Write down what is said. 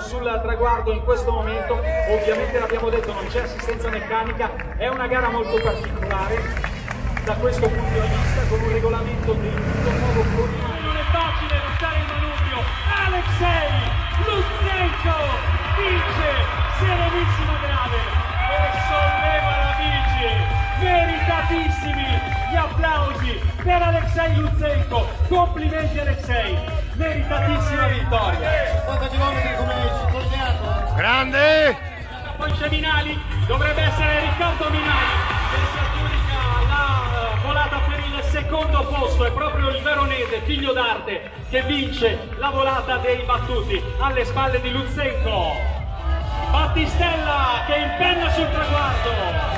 sul traguardo in questo momento. Ovviamente l'abbiamo detto, non c'è assistenza meccanica, è una gara molto particolare da questo punto di vista, con un regolamento del tutto nuovo. Non è facile restare in manubrio. Alexei Lutsenko vince Serenissima Gravel e solleva la bici. Meritatissimi gli applausi per Alexei Lutsenko. Complimenti Alexei, meritatissima vittoria. Quanti chilometri come hai sottolineato? Grande! Poi c'è Minali, dovrebbe essere Riccardo Minali che si aggiudica la volata per il secondo posto. È proprio il veronese, figlio d'arte, che vince la volata dei battuti alle spalle di Lutsenko. Battistella che impenna sul traguardo.